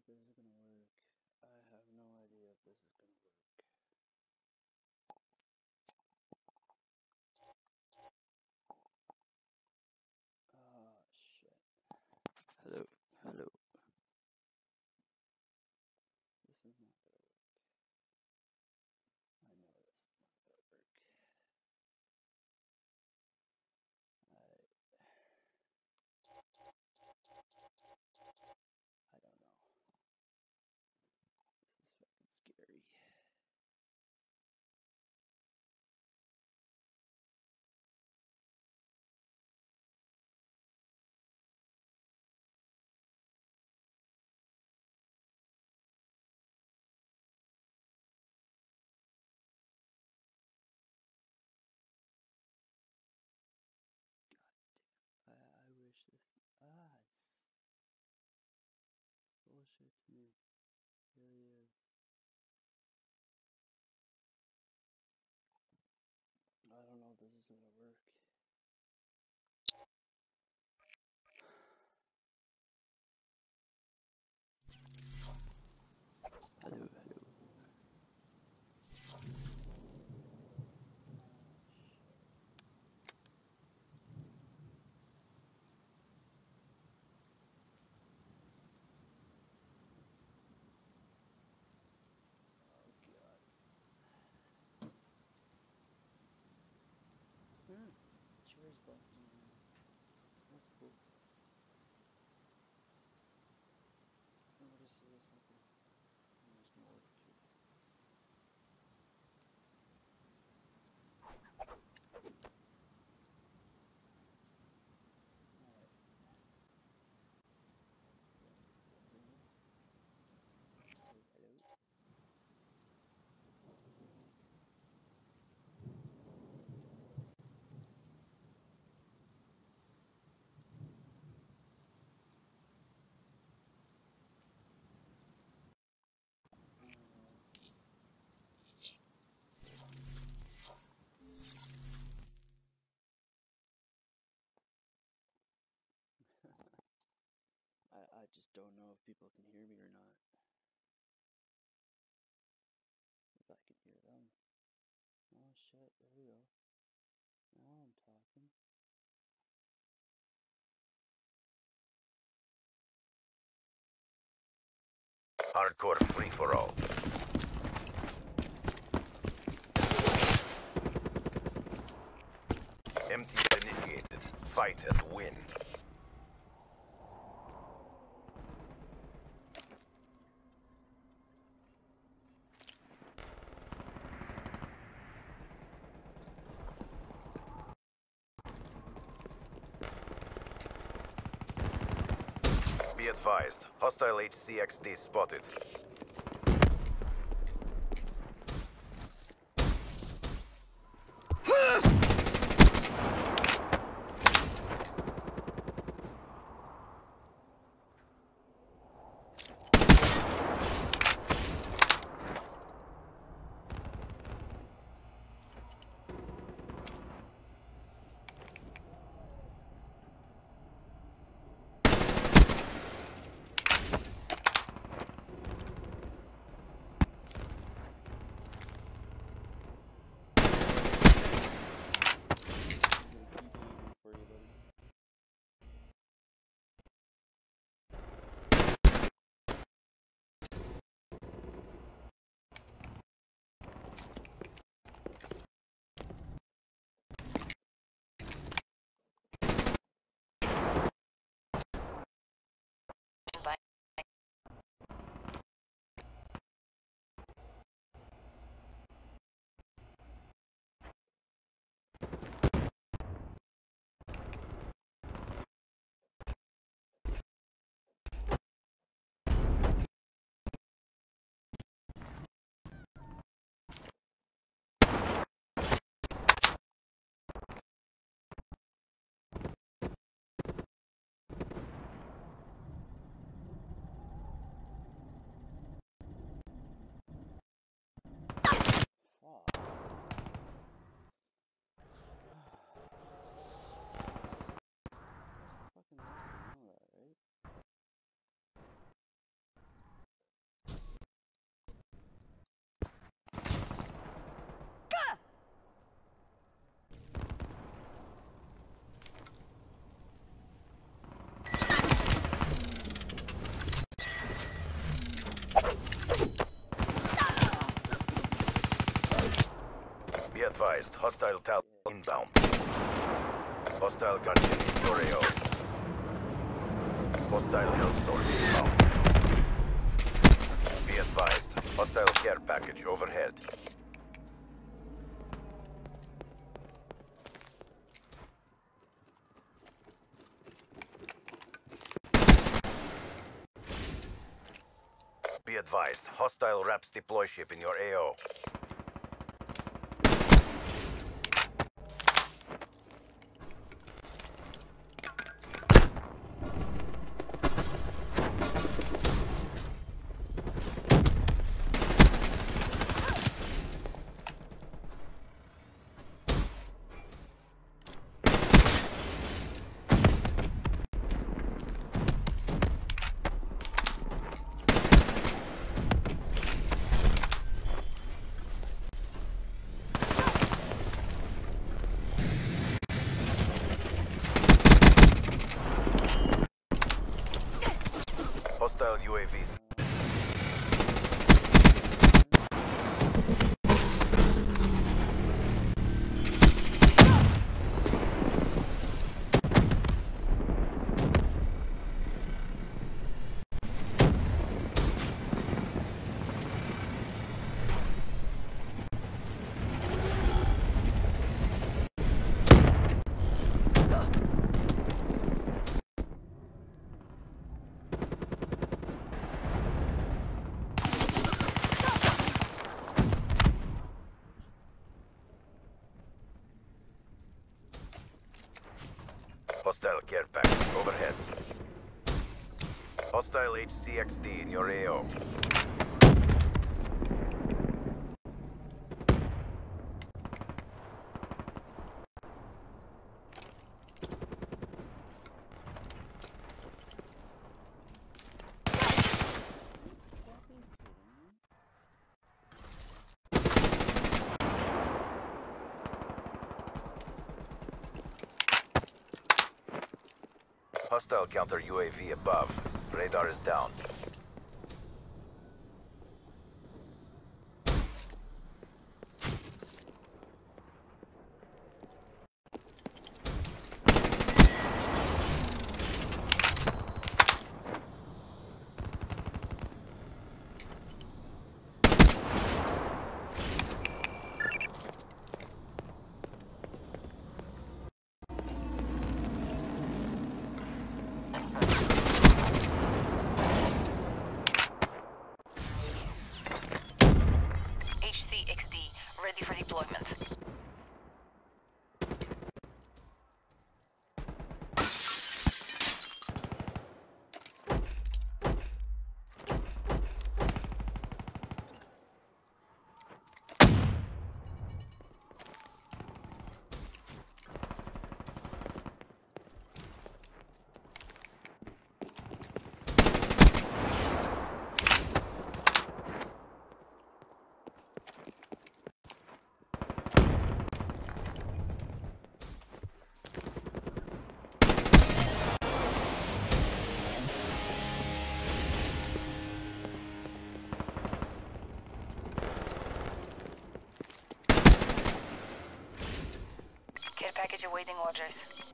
this is gonna work. I have no idea if this is gonna work. Oh shit. Hello, hello. This is not gonna work. I know this is not gonna work. I don't know. This is fucking scary. I wish this. It's bullshit to me. It really is. I don't know if this is gonna work. Hello, hello. Chair's busting around. That's cool. What is this? Okay. There's more too. Alright. Hello. I just don't know if people can hear me or not. If I can hear them. Oh shit, there we go. Now I'm talking. Hardcore free-for-all. MT initiated. Fight and win. Be advised, hostile HCXD spotted. Be advised, hostile tal inbound. Hostile gunship in your AO. Hostile Hellstorm inbound. Be advised, hostile care package overhead. Be advised, hostile RAPS deploy ship in your AO. Hostile UAVs. Hostile care package overhead. Hostile HCXD in your AO. Hostile counter UAV above. Radar is down. HCXD, ready for deployment. Care package awaiting orders.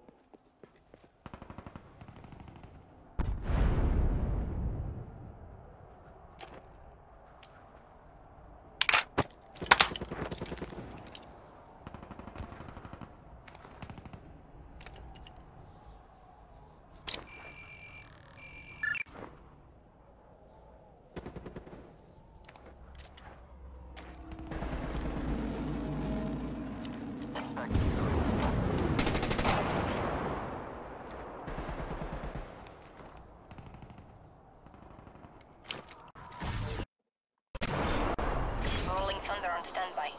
Rolling Thunder on standby.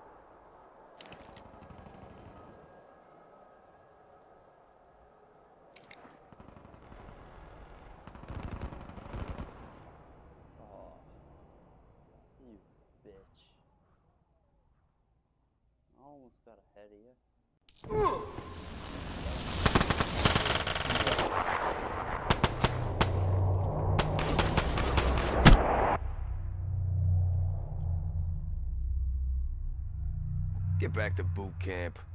Oh, you bitch. I almost got ahead of you. Get get back to boot camp.